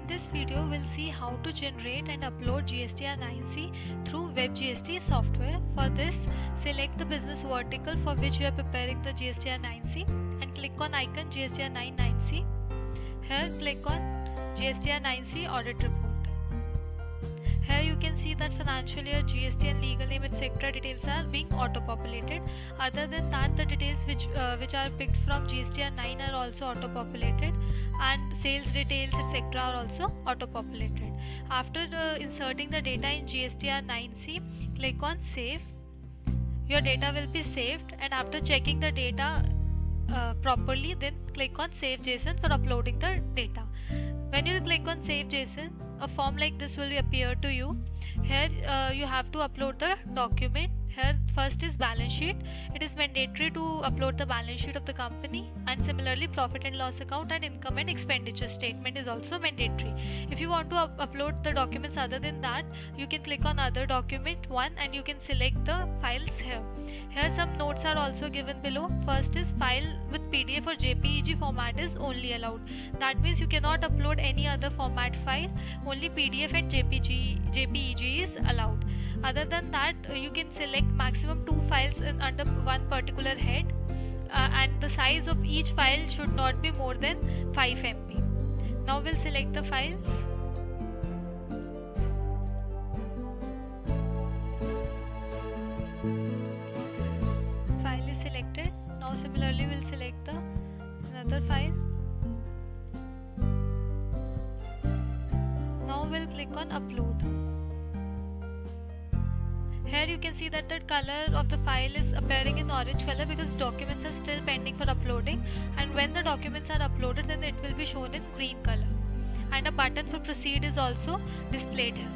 this video, we'll see how to generate and upload GSTR-9C through WebGST software. For this, select the business vertical for which you are preparing the GSTR-9C and click on icon GSTR-9C. Here, click on GSTR-9C Audit Report. Here you can see that financial year, GST and legal name etc. details are being auto-populated. Other than that, the details which are picked from GSTR-9 are also auto-populated, and sales details etc. are also auto-populated. After inserting the data in GSTR-9C, click on Save. Your data will be saved, and after checking the data properly, then click on Save JSON for uploading the data. When you click on Save JSON, a form like this will appear to you. Here you have to upload the document. Here first is balance sheet. It is mandatory to upload the balance sheet of the company, and similarly profit and loss account and income and expenditure statement is also mandatory. If you want to upload the documents other than that, you can click on other document one and you can select the files here. Here some notes are also given below. First is file with PDF or JPEG format is only allowed. That means you cannot upload any other format file. Only PDF and JPEG is allowed. Other than that, you can select maximum 2 files under one particular head, and the size of each file should not be more than 5 MB. Now we'll select the files. File is selected. Now similarly we'll select another file. Now we'll click on upload. Here you can see that the color of the file is appearing in orange color because documents are still pending for uploading, and when the documents are uploaded, then it will be shown in green color, and a button for proceed is also displayed here.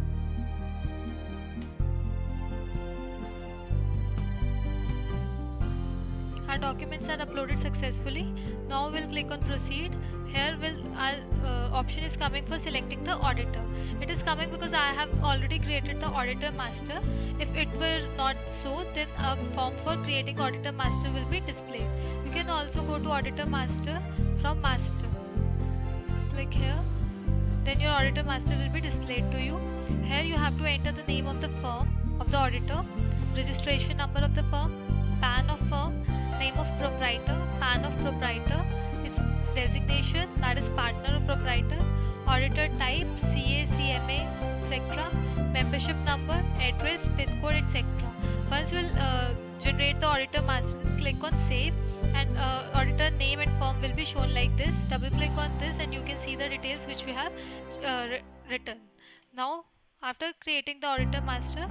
Our documents are uploaded successfully. Now we'll click on proceed. Here our option is coming for selecting the auditor. It is coming because I have already created the auditor master. If it were not so, then a form for creating auditor master will be displayed. You can also go to auditor master from master. Click here. Then your auditor master will be displayed to you. Here you have to enter the name of the firm of the auditor, registration number of the firm, PAN of firm, name of proprietor, PAN of proprietor, its designation, that is partner or proprietor, auditor type, CA, CMA, etc., membership number, address, PIN code, etc. Once you will generate the auditor master, click on save, and auditor name and firm will be shown like this. Double click on this and you can see the details which we have written. Now after creating the auditor master,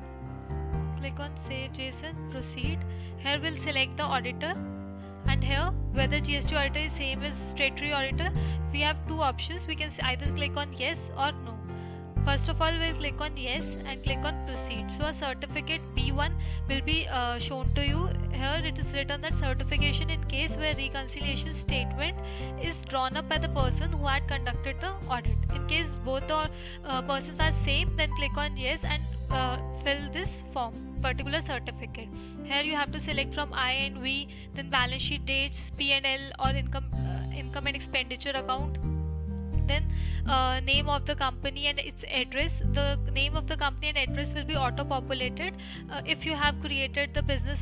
click on save JSON, proceed. Here we'll select the auditor, and here whether GST auditor is same as statutory auditor, we have two options. We can either click on yes or no. First of all, we'll click on yes and click on proceed. So a certificate B1 will be shown to you. Here it is written that certification in case where reconciliation statement is drawn up by the person who had conducted the audit. In case both the persons are same, then click on yes and fill this form, particular certificate. Here you have to select from I and V, then balance sheet dates, P&L or income and expenditure account, then name of the company and its address. The name of the company and address will be auto-populated if you have created the business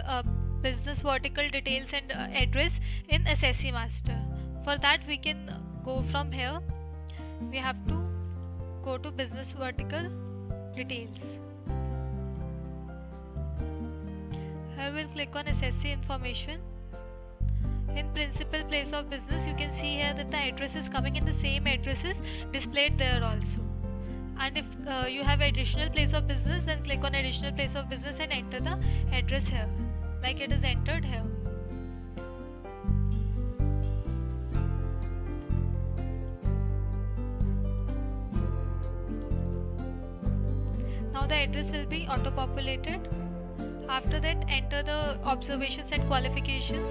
vertical details and address in SSC Master. For that we can go from here. We have to go to business vertical details. Here we'll click on SSC information. In principal place of business, you can see here that the address is coming in the same addresses displayed there also. And if you have additional place of business, then click on additional place of business and enter the address here, like it is entered here. Now the address will be auto-populated. After that, enter the observations and qualifications.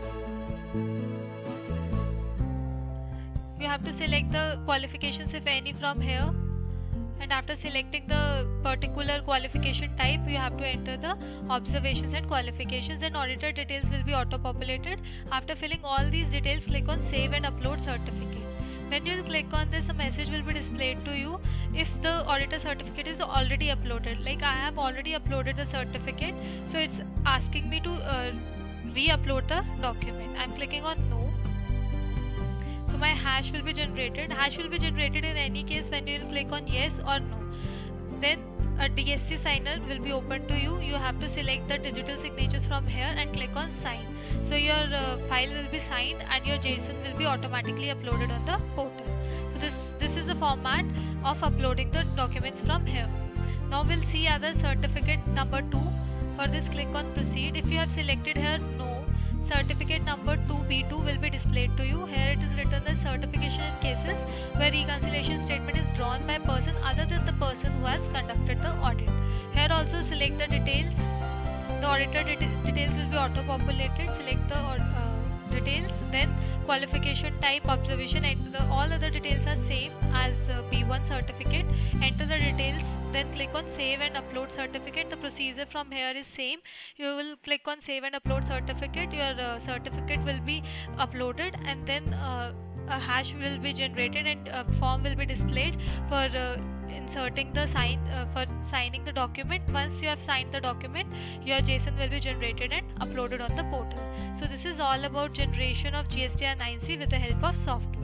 You have to select the qualifications if any from here, and after selecting the particular qualification type, you have to enter the observations and qualifications. Then auditor details will be auto-populated. After filling all these details, click on save and upload certificate. When you will click on this, a message will be displayed to you if the auditor certificate is already uploaded. Like I have already uploaded the certificate, so it's asking me to re-upload the document. I'm clicking on no. So my hash will be generated. Hash will be generated in any case when you will click on yes or no. Then a DSC signer will be open to you. You have to select the digital signatures from here and click on sign. So your file will be signed and your JSON will be automatically uploaded on the portal. So this is the format of uploading the documents from here. Now we'll see other certificate number 2. For this, click on proceed. If you have selected here no, certificate number 2B2 will be displayed to you. Here it is written that certification in cases where reconciliation statement is drawn by a person other than the person who has conducted the audit. Here also select the details. The auditor details will be auto-populated. Select the details. Then qualification type, observation, and all other details are same as B1 certificate. Enter the details. Then click on save and upload certificate. The procedure from here is same. You will click on save and upload certificate. Your certificate will be uploaded, and then a hash will be generated and a form will be displayed for inserting the for signing the document. Once you have signed the document, your JSON will be generated and uploaded on the portal. So this is all about generation of GSTR-9C with the help of software.